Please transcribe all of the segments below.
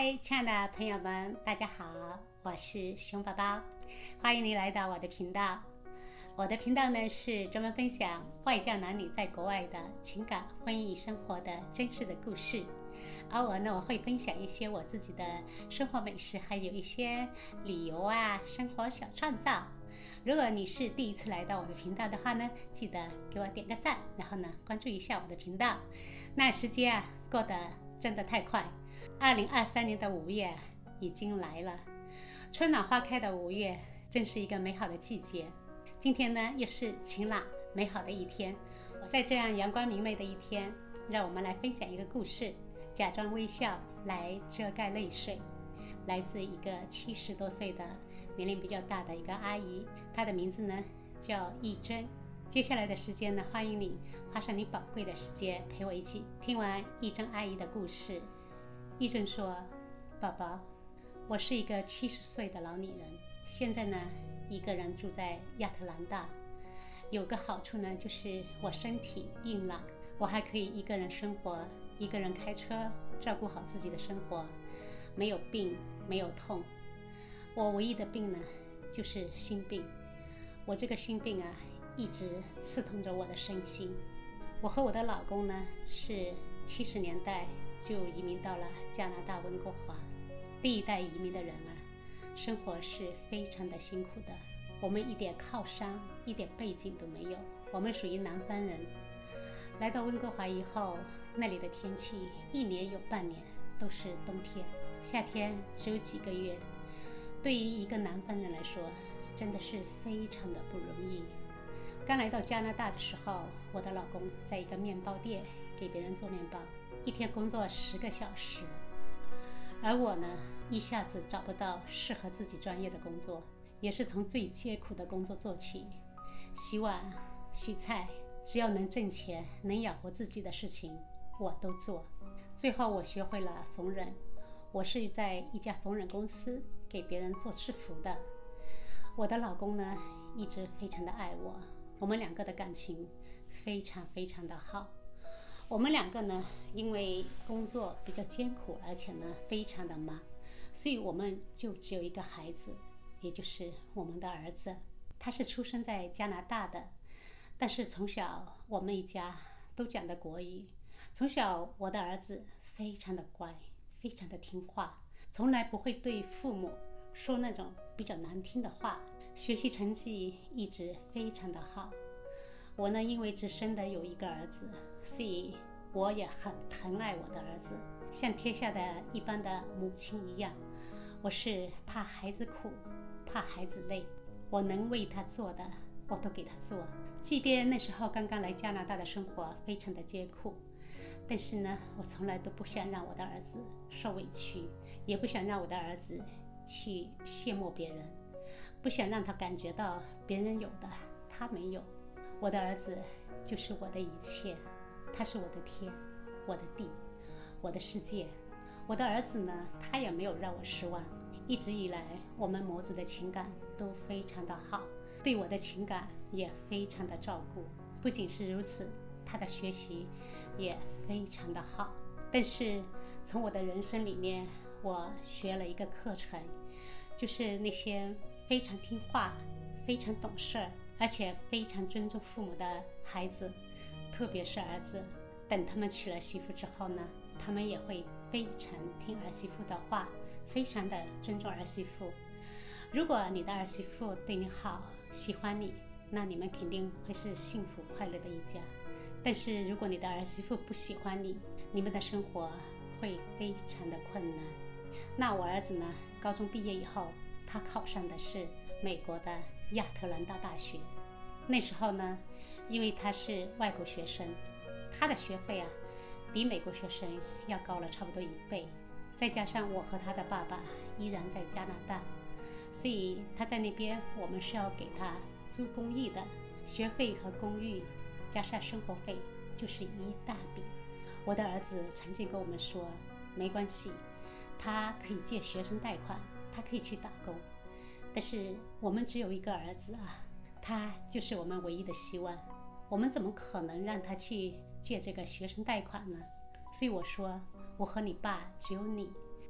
嗨，亲爱的朋友们，大家好，我是熊宝宝，欢迎你来到我的频道。我的频道呢是专门分享外嫁男女在国外的情感、婚姻与生活的真实的故事。而我会分享一些我自己的生活美食，还有一些旅游生活小创造。如果你是第一次来到我的频道的话呢，记得给我点个赞，然后呢关注一下我的频道。那时间过得真的太快，2023年的5月已经来了，春暖花开的5月真是一个美好的季节。今天呢又是晴朗美好的一天，在这样阳光明媚的一天，让我们来分享一个故事，假装微笑来遮盖泪水。来自一个70多岁的年龄比较大的一个阿姨，她的名字呢叫玉珍。接下来的时间呢，欢迎你花上你宝贵的时间陪我一起听完玉珍阿姨的故事。玉珍说，宝宝，我是一个70岁的老女人，现在呢一个人住在亚特兰大。有个好处呢，就是我身体硬朗，我还可以一个人生活，一个人开车，照顾好自己的生活，没有病，没有痛。我唯一的病呢，就是心病。我这个心病一直刺痛着我的身心。我和我的老公呢，是70年代就移民到了加拿大温哥华。第一代移民的人生活是非常的辛苦的。我们一点靠山，一点背景都没有，我们属于南方人。来到温哥华以后，那里的天气一年有半年都是冬天，夏天只有几个月。对于一个南方人来说，真的是非常的不容易。刚来到加拿大的时候，我的老公在一个面包店给别人做面包，一天工作10个小时。而我呢，一下子找不到适合自己专业的工作，也是从最艰苦的工作做起，洗碗洗菜，只要能挣钱能养活自己的事情我都做。最后我学会了缝纫，我是在一家缝纫公司给别人做制服的。我的老公呢，一直非常的爱我，我们两个的感情非常非常的好。我们两个呢，因为工作比较艰苦，而且呢非常的忙，所以我们就只有一个孩子，也就是我们的儿子。他是出生在加拿大的，但是从小我们一家都讲的国语。从小我的儿子非常的乖，非常的听话，从来不会对父母说那种比较难听的话，学习成绩一直非常的好。我呢，因为只生的有一个儿子，所以我也很疼爱我的儿子，像天下的一般的母亲一样。我是怕孩子苦，怕孩子累，我能为他做的我都给他做。即便那时候刚刚来加拿大的生活非常的艰苦，但是呢，我从来都不想让我的儿子受委屈，也不想让我的儿子去羡慕别人，不想让他感觉到别人有的他没有。我的儿子就是我的一切，他是我的天，我的地，我的世界。我的儿子呢，他也没有让我失望，一直以来我们母子的情感都非常的好，对我的情感也非常的照顾。不仅是如此，他的学习也非常的好。但是从我的人生里面，我学了一个课程，就是那些非常听话、非常懂事，而且非常尊重父母的孩子，特别是儿子，等他们娶了媳妇之后呢，他们也会非常听儿媳妇的话，非常的尊重儿媳妇。如果你的儿媳妇对你好，喜欢你，那你们肯定会是幸福快乐的一家。但是如果你的儿媳妇不喜欢你，你们的生活会非常的困难。那我儿子呢，高中毕业以后，他考上的是美国的亚特兰大大学。那时候呢，因为他是外国学生，他的学费比美国学生要高了差不多1倍。再加上我和他的爸爸依然在加拿大，所以他在那边我们是要给他租公寓的，学费和公寓加上生活费就是一大笔。我的儿子曾经跟我们说，没关系，他可以借学生贷款，他可以去打工，但是我们只有一个儿子他就是我们唯一的希望，我们怎么可能让他去借这个学生贷款呢？所以我说，我和你爸只有你，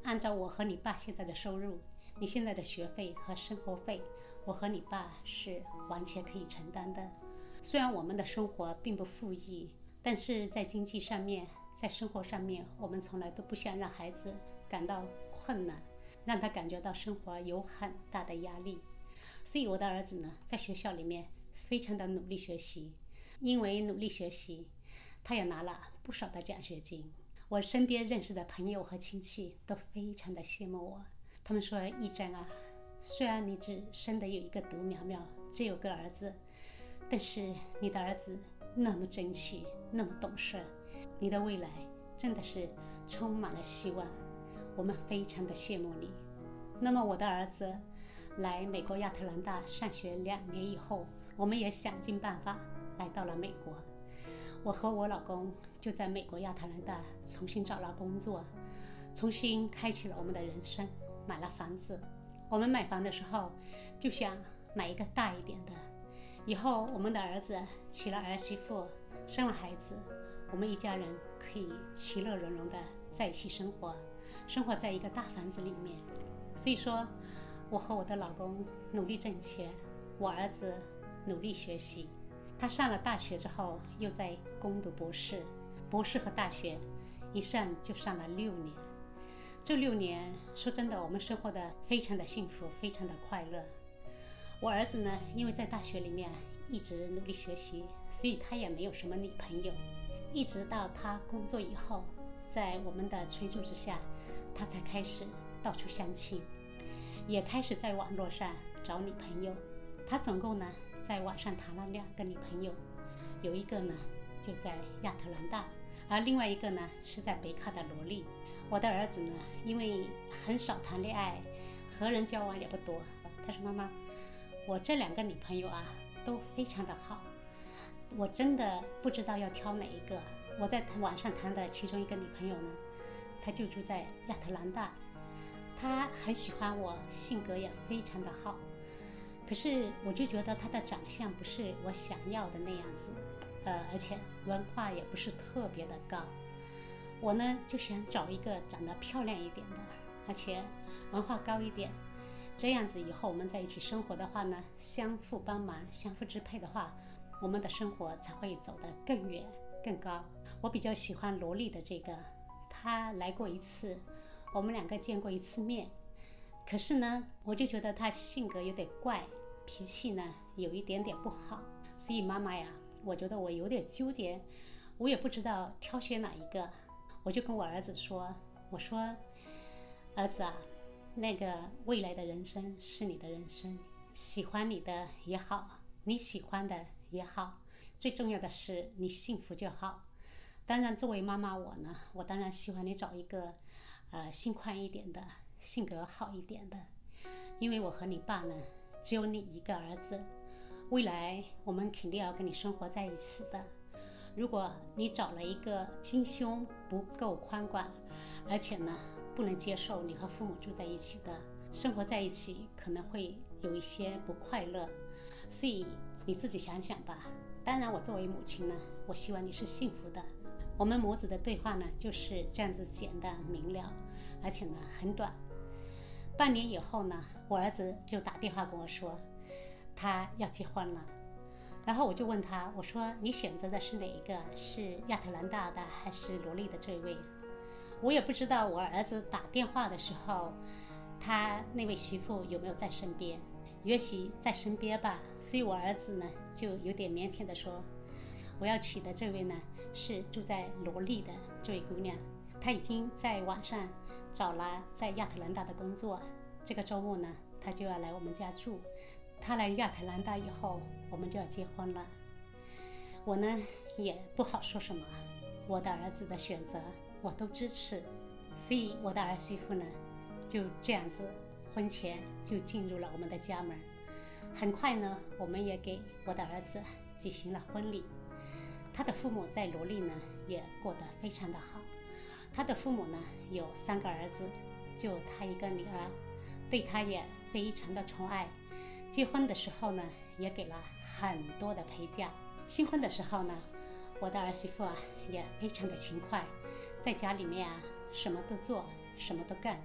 按照我和你爸现在的收入，你现在的学费和生活费，我和你爸是完全可以承担的。虽然我们的生活并不富裕，但是在经济上面，在生活上面，我们从来都不想让孩子感到困难，让他感觉到生活有很大的压力。所以我的儿子呢，在学校里面非常的努力学习，因为努力学习，他也拿了不少的奖学金。我身边认识的朋友和亲戚都非常的羡慕我，他们说玉珍啊，虽然你只生的有一个独苗苗，只有个儿子，但是你的儿子那么争气，那么懂事，你的未来真的是充满了希望，我们非常的羡慕你。那么我的儿子来美国亚特兰大上学2年以后，我们也想尽办法来到了美国。我和我老公就在美国亚特兰大重新找了工作，重新开启了我们的人生，买了房子。我们买房的时候就想买一个大一点的，以后我们的儿子娶了儿媳妇，生了孩子，我们一家人可以其乐融融的在一起生活在一个大房子里面。所以说，我和我的老公努力挣钱，我儿子努力学习。他上了大学之后，又在攻读博士，博士和大学一上就上了6年。这6年，说真的，我们生活的非常的幸福，非常的快乐。我儿子呢，因为在大学里面一直努力学习，所以他也没有什么女朋友。一直到他工作以后，在我们的催促之下，他才开始到处相亲，也开始在网络上找女朋友。他总共呢在网上谈了2个女朋友，有一个呢就在亚特兰大，而另外一个呢是在北卡的罗利。我的儿子呢，因为很少谈恋爱，和人交往也不多，他说妈妈，我这2个女朋友啊都非常的好，我真的不知道要挑哪一个。我在网上谈的其中一个女朋友呢，她就住在亚特兰大，她很喜欢我，性格也非常的好，可是我就觉得她的长相不是我想要的那样子，而且文化也不是特别的高。我呢就想找一个长得漂亮一点的，而且文化高一点，这样子以后我们在一起生活的话呢，相互帮忙，相互支配的话，我们的生活才会走得更远更高。我比较喜欢萝莉的这个，她来过一次，我们2个见过1次面，可是呢我就觉得她性格有点怪，脾气呢有一点点不好，所以妈妈呀，我觉得我有点纠结，我也不知道挑选哪一个。我就跟我儿子说，我说儿子啊，那个未来的人生是你的人生，喜欢你的也好，你喜欢的也好，最重要的是你幸福就好。当然作为妈妈我呢，我当然希望你找一个心宽一点的，性格好一点的，因为我和你爸呢只有你一个儿子，未来我们肯定要跟你生活在一起的。如果你找了一个心胸不够宽广，而且呢不能接受你和父母住在一起的，生活在一起可能会有一些不快乐，所以你自己想想吧。当然我作为母亲呢，我希望你是幸福的。我们母子的对话呢就是这样子简单明了，而且呢很短。半年以后呢，我儿子就打电话跟我说他要结婚了。然后我就问他，我说你选择的是哪一个，是亚特兰大的还是罗莉的这位？我也不知道我儿子打电话的时候他那位媳妇有没有在身边，也许在身边吧，所以我儿子呢就有点腼腆的说，我要娶的这位呢是住在罗莉的这位姑娘，她已经在网上找了在亚特兰大的工作，这个周末呢她就要来我们家住，她来亚特兰大以后我们就要结婚了。我呢也不好说什么，我的儿子的选择我都支持，所以我的儿媳妇呢就这样子婚前就进入了我们的家门。很快呢我们也给我的儿子举行了婚礼。他的父母在罗莉呢也过得非常的好，他的父母呢有3个儿子，就他一个女儿，对他也非常的宠爱。结婚的时候呢也给了很多的陪嫁。新婚的时候呢，我的儿媳妇啊也非常的勤快，在家里面啊什么都做，什么都干，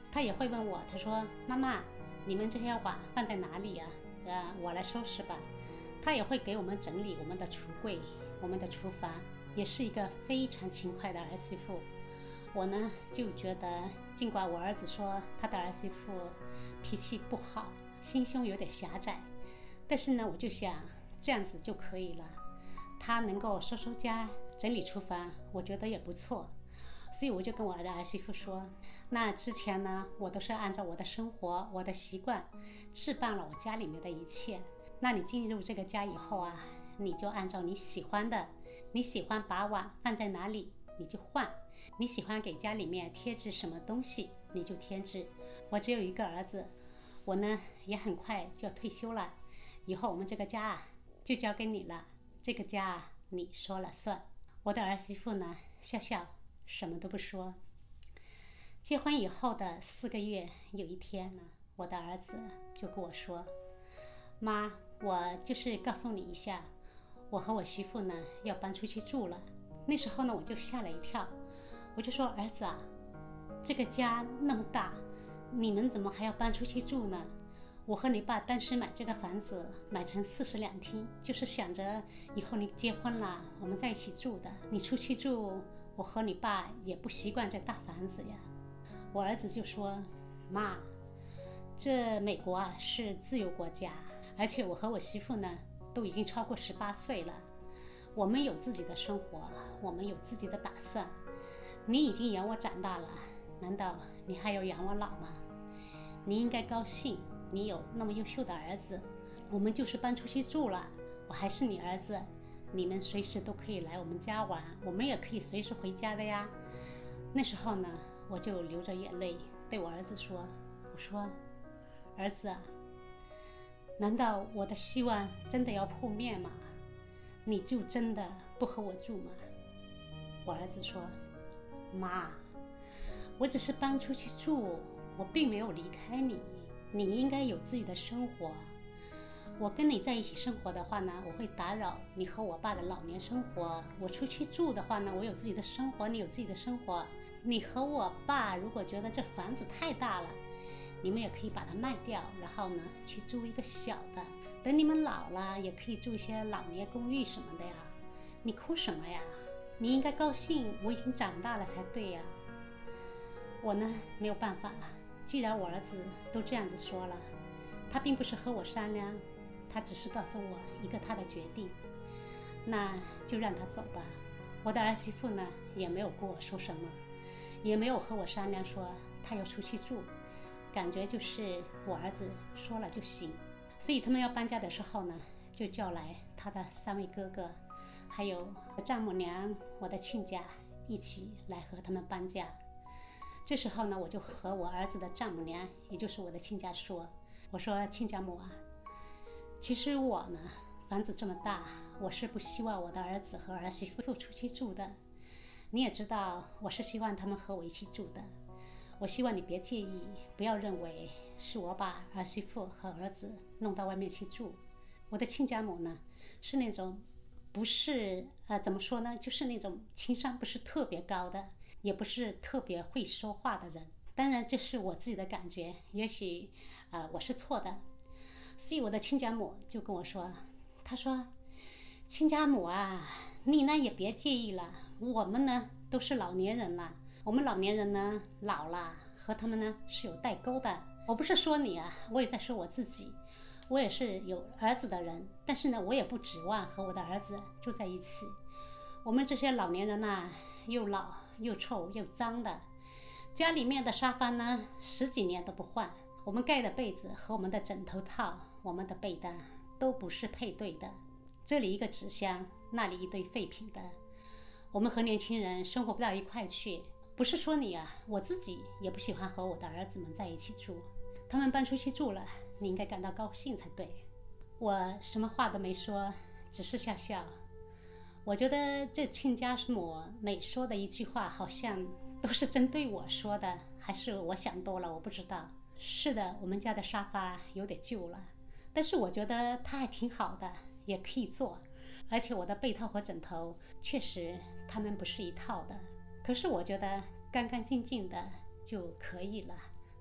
他也会问我，他说妈妈，你们这些碗放在哪里啊？我来收拾吧。他也会给我们整理我们的橱柜，我们的厨房，也是一个非常勤快的儿媳妇。我呢就觉得，尽管我儿子说他的儿媳妇脾气不好，心胸有点狭窄，但是呢我就想这样子就可以了。他能够收收家，整理厨房，我觉得也不错。所以我就跟我的儿媳妇说，那之前呢我都是按照我的生活，我的习惯置办了我家里面的一切，那你进入这个家以后啊，你就按照你喜欢的，你喜欢把碗放在哪里你就换，你喜欢给家里面贴纸什么东西你就贴纸。我只有一个儿子，我呢也很快就要退休了，以后我们这个家啊就交给你了，这个家啊你说了算。我的儿媳妇呢笑笑，什么都不说。结婚以后的4个月，有一天呢，我的儿子就跟我说，妈，我就是告诉你一下，我和我媳妇呢要搬出去住了。那时候呢我就吓了一跳，我就说，儿子啊，这个家那么大，你们怎么还要搬出去住呢？我和你爸当时买这个房子买成42厅，就是想着以后你结婚了我们在一起住的，你出去住我和你爸也不习惯这大房子呀。我儿子就说，妈，这美国啊是自由国家，而且我和我媳妇呢都已经超过18岁了，我们有自己的生活，我们有自己的打算，你已经养我长大了，难道你还要养我老吗？你应该高兴，你有那么优秀的儿子，我们就是搬出去住了，我还是你儿子，你们随时都可以来我们家玩，我们也可以随时回家的呀。那时候呢我就流着眼泪对我儿子说，我说，儿子啊，难道我的希望真的要破灭吗？你就真的不和我住吗？我儿子说，妈，我只是搬出去住，我并没有离开你，你应该有自己的生活。我跟你在一起生活的话呢，我会打扰你和我爸的老年生活。我出去住的话呢，我有自己的生活，你有自己的生活。你和我爸如果觉得这房子太大了，你们也可以把它卖掉，然后呢去租一个小的，等你们老了也可以住一些老年公寓什么的呀。你哭什么呀？你应该高兴，我已经长大了才对呀。我呢没有办法了，既然我儿子都这样子说了，他并不是和我商量，他只是告诉我一个他的决定，那就让他走吧。我的儿媳妇呢也没有跟我说什么，也没有和我商量说他要出去住，感觉就是我儿子说了就行。所以他们要搬家的时候呢，就叫来他的3位哥哥，还有丈母娘，我的亲家一起来和他们搬家。这时候呢，我就和我儿子的丈母娘，也就是我的亲家说，我说，亲家母啊，其实我呢房子这么大，我是不希望我的儿子和儿媳妇出去住的。你也知道我是希望他们和我一起住的，我希望你别介意，不要认为是我把儿媳妇和儿子弄到外面去住。我的亲家母呢是那种不是怎么说呢，就是那种情商不是特别高的，也不是特别会说话的人。当然这是我自己的感觉，也许我是错的。所以我的亲家母就跟我说，他说，亲家母啊，你呢也别介意了，我们呢都是老年人了，我们老年人呢老了和他们呢是有代沟的。我不是说你啊，我也在说我自己，我也是有儿子的人，但是呢我也不指望和我的儿子住在一起。我们这些老年人呢又老又臭又脏的，家里面的沙发呢10几年都不换，我们盖的被子和我们的枕头套，我们的被单都不是配对的，这里一个纸箱，那里一堆废品的，我们和年轻人生活不到一块去。不是说你啊，我自己也不喜欢和我的儿子们在一起住，他们搬出去住了，你应该感到高兴才对。我什么话都没说，只是笑笑。我觉得这亲家母每说的一句话好像都是针对我说的，还是我想多了，我不知道。是的，我们家的沙发有点旧了，但是我觉得它还挺好的，也可以坐。而且我的被套和枕头确实它们不是一套的，可是我觉得干干净净的就可以了，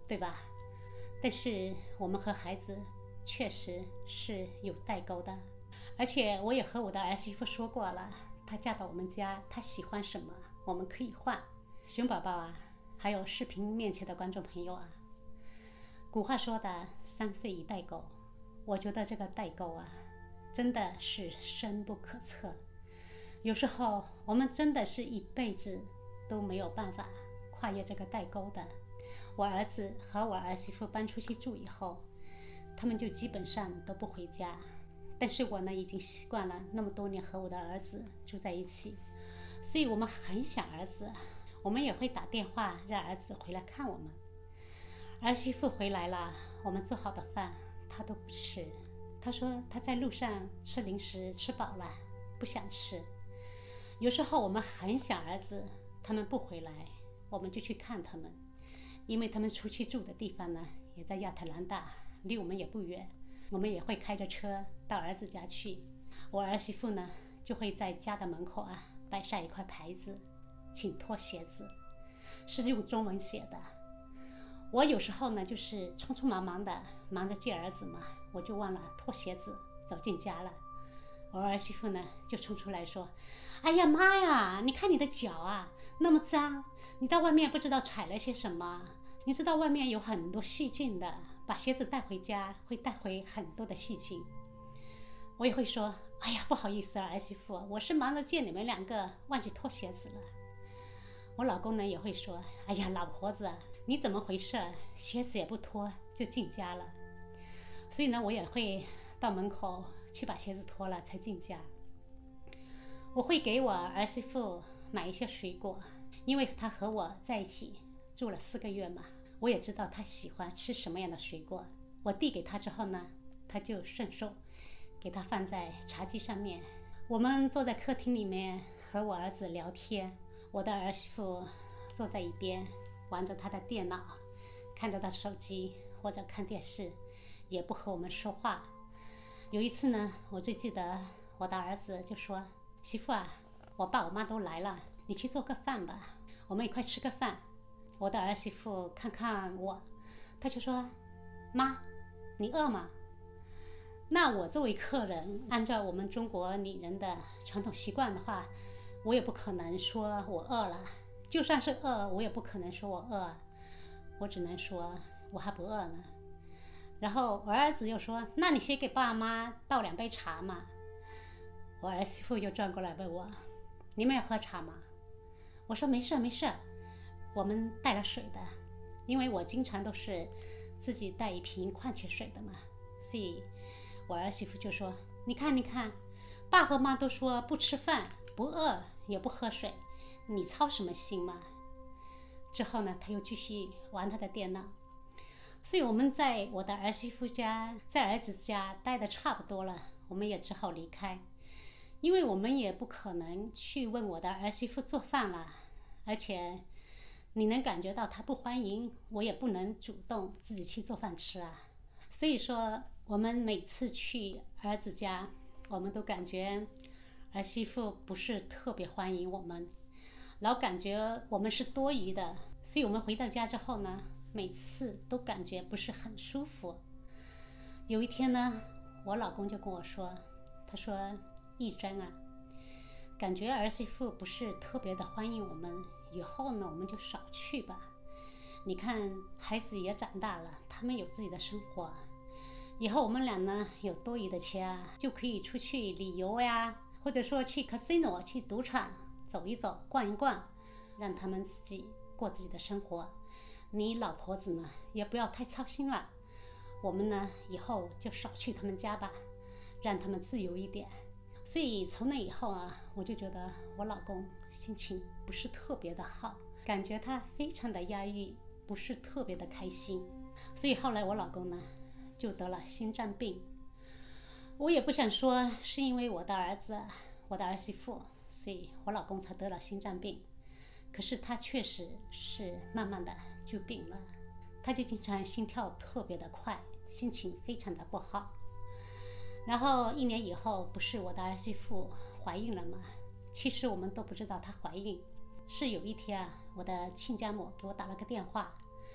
对吧？但是我们和孩子确实是有代沟的，而且我也和我的儿媳妇说过了，她嫁到我们家，她喜欢什么我们可以换。熊宝宝啊，还有视频面前的观众朋友啊，古话说的3岁一代沟，我觉得这个代沟啊真的是深不可测。有时候我们真的是一辈子都没有办法跨越这个代沟的。我儿子和我儿媳妇搬出去住以后，他们就基本上都不回家，但是我呢已经习惯了那么多年和我的儿子住在一起，所以我们很想儿子，我们也会打电话让儿子回来看我们。儿媳妇回来了，我们做好的饭他都不吃，他说他在路上吃零食吃饱了不想吃。有时候我们很想儿子，他们不回来，我们就去看他们，因为他们出去住的地方呢也在亚特兰大，离我们也不远，我们也会开着车到儿子家去。我儿媳妇呢就会在家的门口啊摆上一块牌子，请脱鞋子，是用中文写的。我有时候呢就是匆匆忙忙的忙着接儿子嘛，我就忘了脱鞋子走进家了。我儿媳妇呢就冲出来说，哎呀妈呀，你看你的脚啊那么脏，你到外面不知道踩了些什么，你知道外面有很多细菌的，把鞋子带回家会带回很多的细菌。我也会说，哎呀不好意思啊儿媳妇，我是忙着见你们2个忘记脱鞋子了。我老公呢也会说，哎呀老婆子你怎么回事，鞋子也不脱就进家了。所以呢我也会到门口去把鞋子脱了才进家。我会给我儿媳妇买一些水果，因为她和我在一起住了4个月嘛，我也知道她喜欢吃什么样的水果。我递给她之后呢，她就顺手给她放在茶几上面。我们坐在客厅里面和我儿子聊天，我的儿媳妇坐在一边玩着她的电脑，看着她手机或者看电视，也不和我们说话。有一次呢，我最记得我的儿子就说，媳妇啊，我爸我妈都来了，你去做个饭吧，我们一块吃个饭。我的儿媳妇看看我，她就说，妈你饿吗？那我作为客人，按照我们中国女人的传统习惯的话，我也不可能说我饿了，就算是饿我也不可能说我饿，我只能说我还不饿呢。然后我儿子又说，那你先给爸妈倒2杯茶嘛。我儿媳妇就转过来问我，你们要喝茶吗？我说没事没事，我们带了水的，因为我经常都是自己带一瓶矿泉水的嘛。所以我儿媳妇就说，你看你看，爸和妈都说不吃饭不饿也不喝水，你操什么心嘛。之后呢他又继续玩他的电脑。所以我们在我的儿媳妇家，在儿子家待得差不多了，我们也只好离开，因为我们也不可能去问我的儿媳妇做饭了，而且你能感觉到她不欢迎，我也不能主动自己去做饭吃啊。所以说我们每次去儿子家，我们都感觉儿媳妇不是特别欢迎我们，老感觉我们是多余的，所以我们回到家之后呢，每次都感觉不是很舒服。有一天呢，我老公就跟我说，他说，玉珍啊，感觉儿媳妇不是特别的欢迎我们，以后呢我们就少去吧。你看孩子也长大了，他们有自己的生活，以后我们俩呢有多余的钱啊，就可以出去旅游呀，或者说去 casino 去赌场走一走逛一逛，让他们自己过自己的生活。你老婆子呢也不要太操心了，我们呢以后就少去他们家吧，让他们自由一点。所以从那以后啊，我就觉得我老公心情不是特别的好，感觉他非常的压抑，不是特别的开心。所以后来我老公呢就得了心脏病。我也不想说是因为我的儿子我的儿媳妇，所以我老公才得了心脏病，可是他确实是慢慢的就病了，他就经常心跳特别的快，心情非常的不好。然后1年以后，不是我的儿媳妇怀孕了吗？其实我们都不知道她怀孕，是有一天啊，我的亲家母给我打了个电话，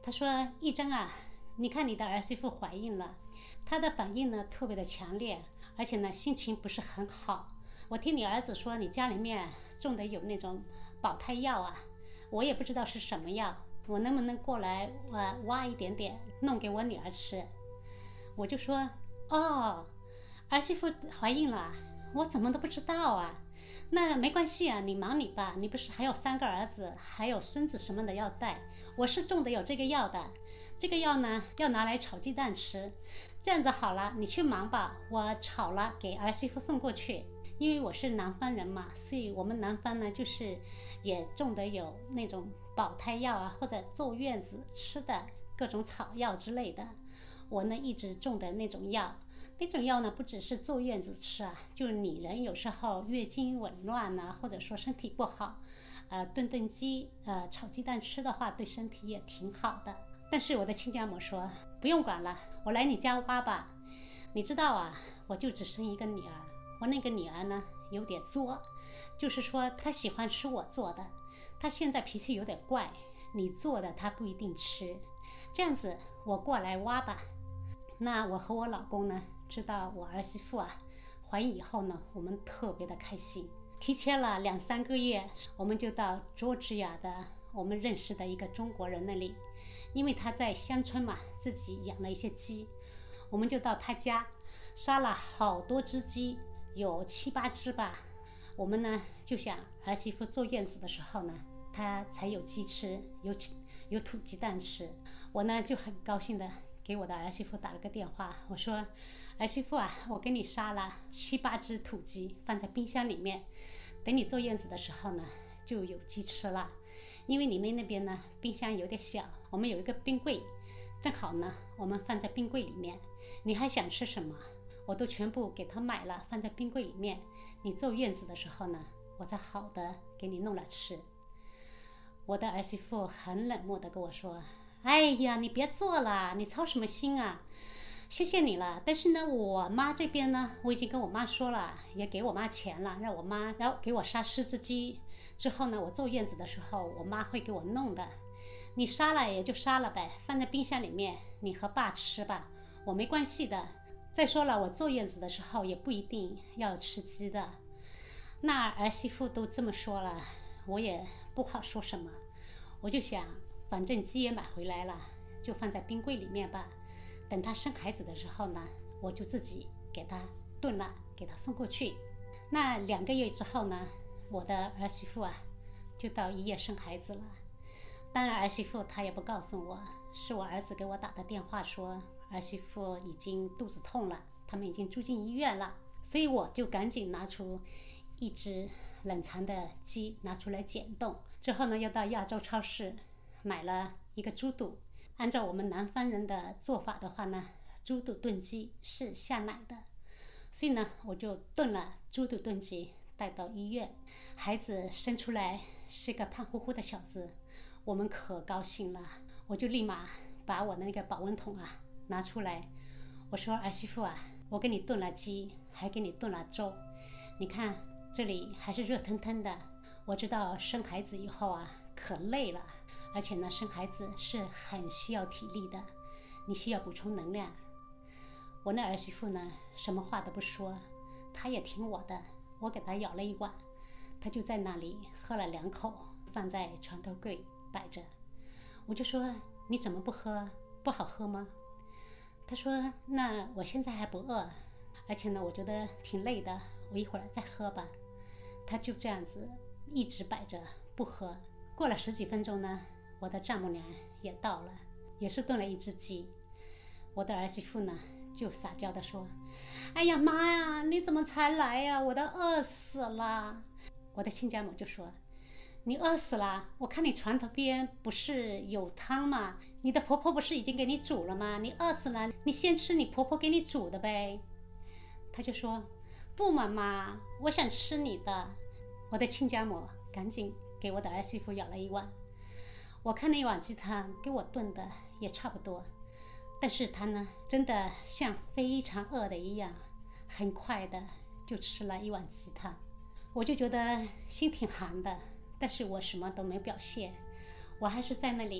他说：玉珍啊，你看你的儿媳妇怀孕了，她的反应呢特别的强烈，而且呢心情不是很好。我听你儿子说你家里面种的有那种保胎药啊，我也不知道是什么药，我能不能过来挖一点点弄给我女儿吃？我就说：哦，儿媳妇怀孕了，我怎么都不知道啊。那没关系啊，你忙你吧，你不是还有3个儿子还有孙子什么的要带，我是种的有这个药的，这个药呢要拿来炒鸡蛋吃。这样子好了，你去忙吧，我炒了给儿媳妇送过去。因为我是南方人嘛，所以我们南方呢就是也种的有那种保胎药啊，或者坐月子吃的各种草药之类的。我呢一直种的那种药，那种药呢不只是坐月子吃啊，就是你人有时候月经紊乱啊，或者说身体不好，炖鸡炒鸡蛋吃的话对身体也挺好的。但是我的亲家母说不用管了，我来你家挖吧。你知道啊，我就只生一个女儿，我那个女儿呢有点作，就是说她喜欢吃我做的，她现在脾气有点怪，你做的她不一定吃。这样子我过来挖吧。那我和我老公呢知道我儿媳妇啊怀孕以后呢，我们特别的开心，提前了2-3个月，我们就到佐治亚的我们认识的一个中国人那里，因为他在乡村嘛，自己养了一些鸡，我们就到他家杀了好多只鸡，有7-8只吧。我们呢就想儿媳妇坐月子的时候呢，她才有鸡吃，有土鸡蛋吃。我呢就很高兴的给我的儿媳妇打了个电话，我说：儿媳妇啊，我给你杀了7-8只土鸡，放在冰箱里面，等你坐月子的时候呢就有鸡吃了。因为你们那边呢冰箱有点小，我们有一个冰柜，正好呢我们放在冰柜里面，你还想吃什么我都全部给他买了，放在冰柜里面，你坐月子的时候呢我再好的给你弄了吃。我的儿媳妇很冷漠的跟我说：哎呀，你别做了，你操什么心啊，谢谢你了。但是呢我妈这边呢，我已经跟我妈说了，也给我妈钱了，让我妈要给我杀10只鸡，之后呢我坐月子的时候我妈会给我弄的，你杀了也就杀了呗，放在冰箱里面，你和爸吃吧，我没关系的。再说了，我坐月子的时候也不一定要吃鸡的。那儿媳妇都这么说了，我也不好说什么，我就想反正鸡也买回来了，就放在冰柜里面吧，等她生孩子的时候呢，我就自己给她炖了，给她送过去。那2个月之后呢，我的儿媳妇啊就到医院生孩子了。当然儿媳妇她也不告诉我，是我儿子给我打的电话说儿媳妇已经肚子痛了，他们已经住进医院了。所以我就赶紧拿出1只冷藏的鸡拿出来解冻，之后呢又到亚洲超市买了一个猪肚。按照我们南方人的做法的话呢，猪肚炖鸡是下奶的，所以呢我就炖了猪肚炖鸡带到医院。孩子生出来是个胖乎乎的小子，我们可高兴了，我就立马把我的那个保温桶啊拿出来，我说：儿媳妇啊，我给你炖了鸡，还给你炖了粥，你看这里还是热腾腾的。我知道生孩子以后啊可累了，而且呢生孩子是很需要体力的，你需要补充能量。我那儿媳妇呢什么话都不说，她也听我的，我给她舀了1碗，她就在那里喝了2口，放在床头柜摆着。我就说：你怎么不喝，不好喝吗？她说：那我现在还不饿，而且呢我觉得挺累的，我一会儿再喝吧。她就这样子一直摆着不喝。过了10几分钟呢，我的丈母娘也到了，也是炖了1只鸡。我的儿媳妇呢就撒娇的说：哎呀妈呀，你怎么才来呀，我都饿死了。我的亲家母就说：你饿死了，我看你床头边不是有汤吗？你的婆婆不是已经给你煮了吗？你饿死了，你先吃你婆婆给你煮的呗。她就说：不妈妈，我想吃你的。我的亲家母赶紧给我的儿媳妇舀了1碗。我看那碗鸡汤给我炖的也差不多，但是她呢真的像非常饿的一样，很快的就吃了1碗鸡汤。我就觉得心挺寒的，但是我什么都没表现，我还是在那里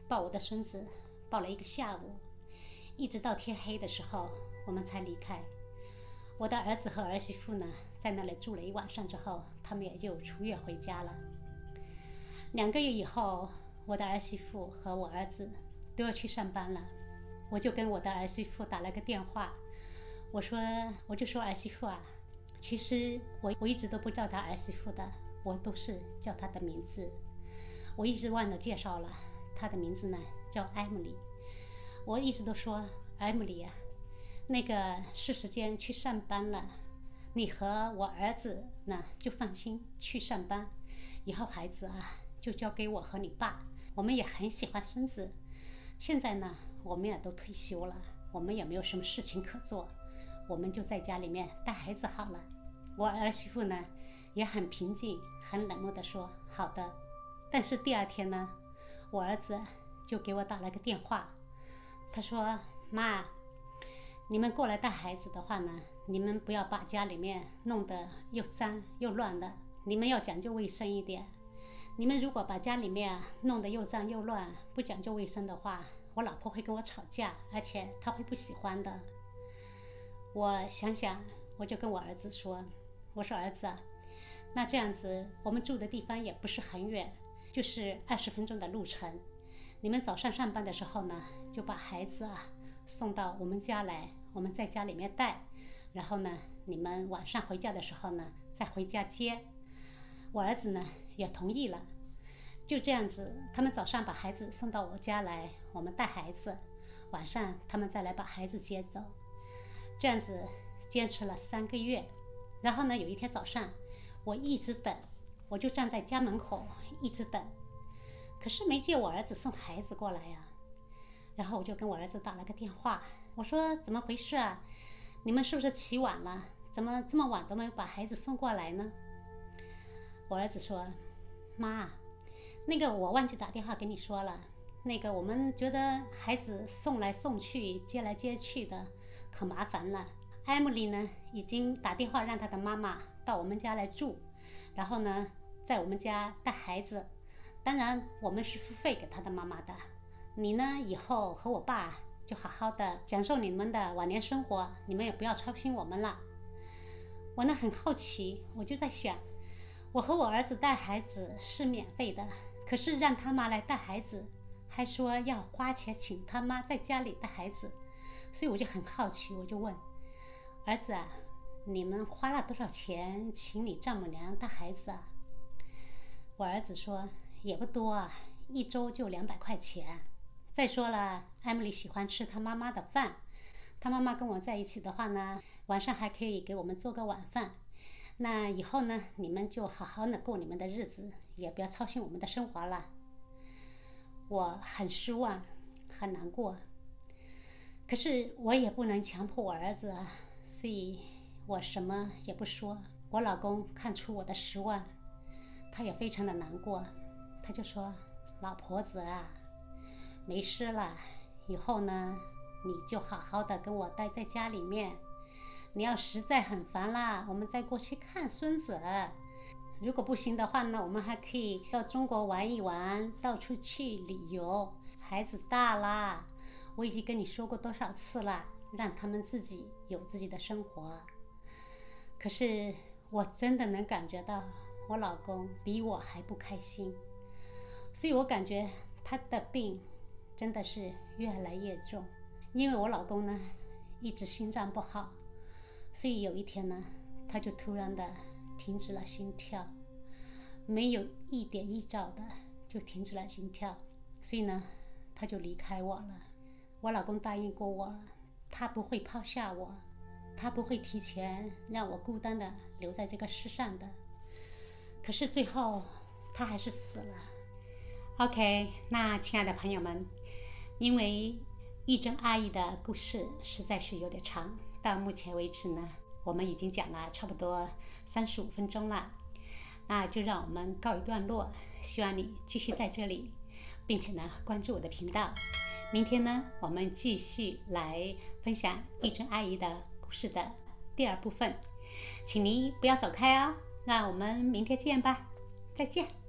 抱我的孙子，抱了一个下午，一直到天黑的时候我们才离开。我的儿子和儿媳妇呢，在那里住了一晚上之后，他们也就出院回家了。2个月以后，我的儿媳妇和我儿子都要去上班了，我就跟我的儿媳妇打了个电话，我就说儿媳妇啊，其实我一直都不叫她儿媳妇的，我都是叫她的名字，我一直忘了介绍了，她的名字呢叫艾米丽。我一直都说艾米丽啊，那个是时间去上班了，你和我儿子呢就放心去上班，以后孩子啊就交给我和你爸，我们也很喜欢孙子。现在呢我们也都退休了，我们也没有什么事情可做，我们就在家里面带孩子好了。我儿媳妇呢也很平静很冷漠地说好的。但是第2天呢，我儿子就给我打了个电话，他说妈，你们过来带孩子的话呢，你们不要把家里面弄得又脏又乱的，你们要讲究卫生一点。你们如果把家里面弄得又脏又乱，不讲究卫生的话，我老婆会跟我吵架，而且她会不喜欢的。我想想，我就跟我儿子说，我说儿子啊，那这样子我们住的地方也不是很远，就是20分钟的路程。你们早上上班的时候呢，就把孩子啊送到我们家来，我们在家里面带，然后呢，你们晚上回家的时候呢，再回家接。我儿子呢也同意了，就这样子，他们早上把孩子送到我家来，我们带孩子，晚上他们再来把孩子接走。这样子坚持了3个月，然后呢，有一天早上，我一直等，我就站在家门口一直等，可是没见我儿子送孩子过来呀。然后我就跟我儿子打了个电话，我说怎么回事啊？你们是不是起晚了？怎么这么晚都没有把孩子送过来呢？我儿子说，妈，那个我忘记打电话给你说了，那个我们觉得孩子送来送去接来接去的可麻烦了。艾米丽呢已经打电话让她的妈妈到我们家来住，然后呢在我们家带孩子，当然我们是付费给她的妈妈的。你呢以后和我爸就好好的享受你们的晚年生活，你们也不要操心我们了。我呢很好奇，我就在想，我和我儿子带孩子是免费的，可是让他妈来带孩子，还说要花钱请他妈在家里带孩子，所以我就很好奇，我就问儿子啊，你们花了多少钱请你丈母娘带孩子啊？我儿子说也不多啊，1周就200块钱。再说了，艾米丽喜欢吃她妈妈的饭，她妈妈跟我在一起的话呢，晚上还可以给我们做个晚饭。那以后呢，你们就好好的过你们的日子，也不要操心我们的生活了。我很失望，很难过，可是我也不能强迫我儿子啊，所以我什么也不说。我老公看出我的失望，他也非常的难过，他就说，老婆子啊，没事了，以后呢，你就好好的跟我待在家里面，你要实在很烦啦，我们再过去看孙子。如果不行的话呢，我们还可以到中国玩一玩，到处去旅游。孩子大啦，我已经跟你说过多少次了，让他们自己有自己的生活。可是我真的能感觉到我老公比我还不开心，所以我感觉他的病真的是越来越重。因为我老公呢一直心脏不好，所以有一天呢，他就突然的停止了心跳，没有一点预兆的就停止了心跳，所以呢，他就离开我了。我老公答应过我，他不会抛下我，他不会提前让我孤单的留在这个世上的。可是最后，他还是死了。OK， 那亲爱的朋友们，因为玉珍阿姨的故事实在是有点长，到目前为止呢，我们已经讲了差不多35分钟了，那就让我们告一段落。希望你继续在这里，并且呢关注我的频道。明天呢，我们继续来分享玉珍阿姨的故事的第2部分，请您不要走开哦。那我们明天见吧，再见。